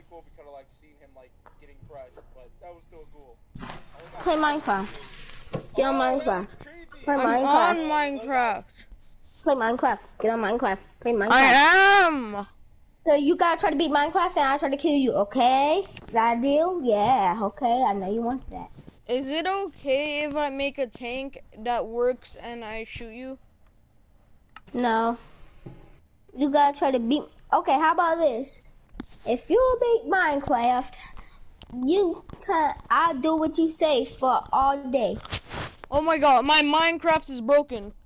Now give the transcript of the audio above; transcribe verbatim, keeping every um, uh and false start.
really cool if we could have like seen him like getting crushed, but that was still cool. Play Minecraft. Get on Oh, Minecraft. Play I'm Minecraft. on Minecraft. Play Minecraft. Get on Minecraft. Play Minecraft. I am. So you gotta try to beat Minecraft and I'll try to kill you, okay? Is that a deal? Yeah, okay. I know you want that. Is it okay if I make a tank that works and I shoot you? No. You gotta try to beat... Okay, how about this? If you beat Minecraft, you can... I'll do what you say for all day. Oh my god, my Minecraft is broken.